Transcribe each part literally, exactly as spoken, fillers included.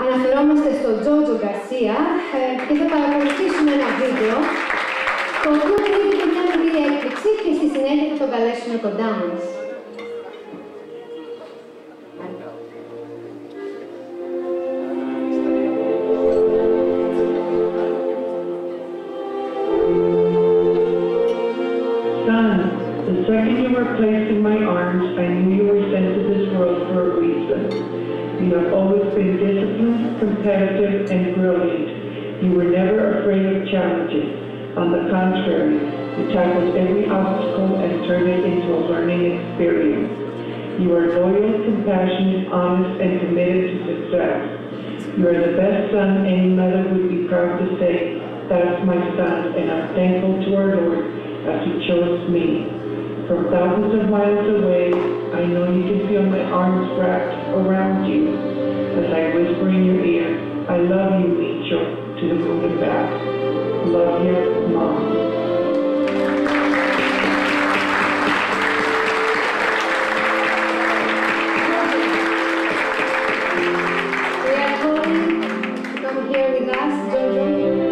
Αναφερόμαστε στον Τζότζο Γκαρσία και θα παρακολουθήσουμε ένα βίντεο το οποίο δίνει μια μικρή έκπληξη και στη συνέχεια θα τον καλέσουμε κοντά μας. Son, the second you were placed in my arms, I knew you were sent to this world for a reason. You have always been disciplined, competitive, and brilliant. You were never afraid of challenges. On the contrary, you tackled every obstacle and turned it into a learning experience. You are loyal, compassionate, honest, and committed to success. You are the best son any mother would be proud to say, "That's my son," and I'm thankful to our Lord as He chose me. From thousands of miles away, I know you can feel my arms wrapped around you as I whisper in your ear, "I love you, Micho," to the moon and back. Love you, Mom. We are calling to come here with us, Jojo.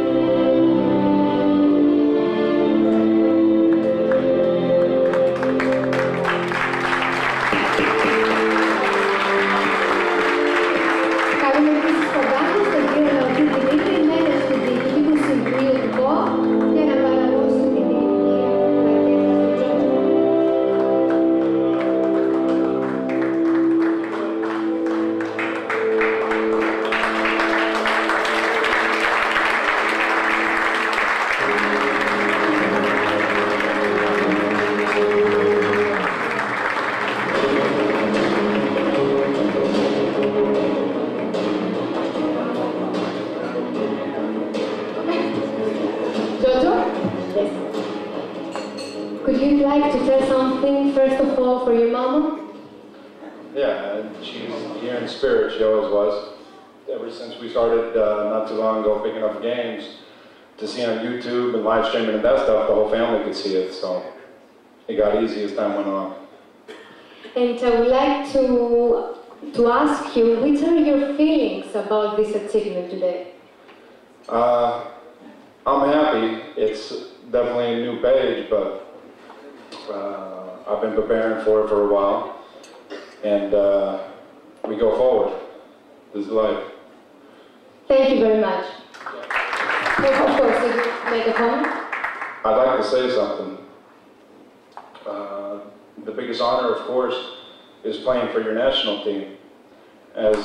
Could you like to tell something, first of all, for your mama? Yeah, she's here in spirit, she always was. Ever since we started uh, not too long ago picking up games to see on YouTube and live streaming and that stuff, the whole family could see it, so it got easy as time went on. And I would like to, to ask you, which are your feelings about this achievement today? Uh, I'm happy. It's definitely a new page, but Uh, I've been preparing for it for a while, and uh, we go forward. This is life. Thank you very much. Yeah. Of course, you make a comment? I'd like to say something. Uh, the biggest honor, of course, is playing for your national team. As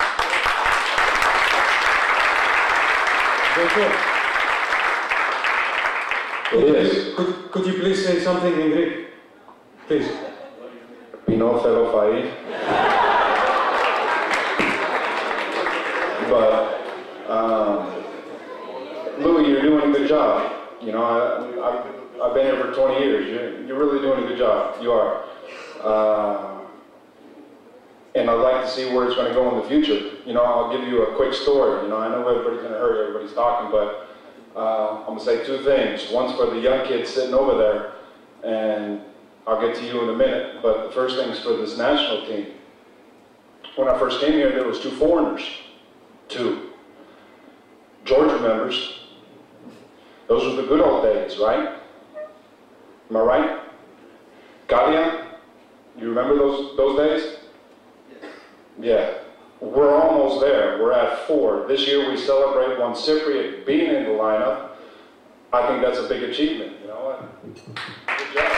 it is. Could, could you please say something in Greek? Please. Pino Felo Fai. But, um, Louis, you're doing a good job. You know, I, I've, I've been here for twenty years. You're, you're really doing a good job. You are. Uh, and I'd like to see where it's going to go in the future. You know, I'll give you a quick story. You know, I know everybody's going to hurry, everybody's talking, but Uh, I'm going to say two things. One's for the young kids sitting over there, and I'll get to you in a minute, but the first thing's for this national team. When I first came here, there was two foreigners. Two. George remembers. Those were the good old days, right? Am I right? Galia? You remember those, those days? Yeah. We're almost there. We're at four. This year we celebrate one Cypriot being in the lineup. I think that's a big achievement, you know. Good job.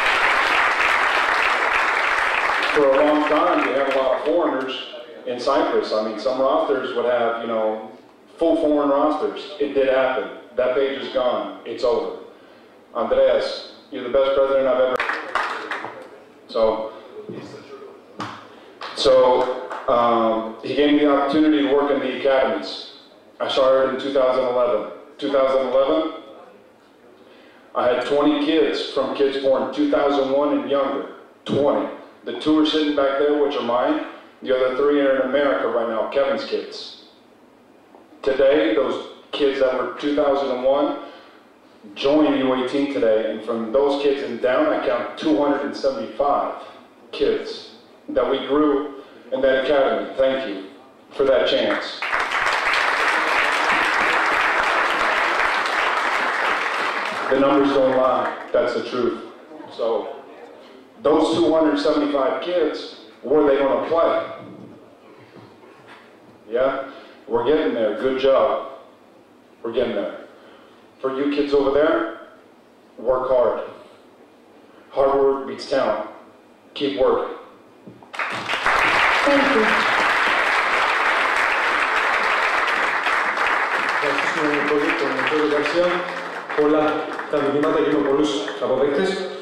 For a long time, you have a lot of foreigners in Cyprus. I mean, some rosters would have, you know, full foreign rosters. It did happen. That page is gone. It's over. Andreas, you're the best president I've ever. So. So. Um, he gave me the opportunity to work in the academies. I started in two thousand eleven. two thousand eleven, I had twenty kids from kids born two thousand one and younger. twenty. The two are sitting back there, which are mine. The other three are in America right now, Kevin's kids. Today, those kids that were two thousand one join U eighteen today, and from those kids and down, I count two hundred seventy-five kids that we grew in that academy. Thank you. for that chance. The numbers don't lie, that's the truth. So, those two hundred seventy-five kids, where are they going to play? Yeah? We're getting there, good job. We're getting there. For you kids over there, work hard. Hard work beats talent. Keep working. Thank you. Ευχαριστούμε πολύ τον κύριο Γκαρσία. Πολλά τα μηνύματα και με πολλούς αποδέκτες.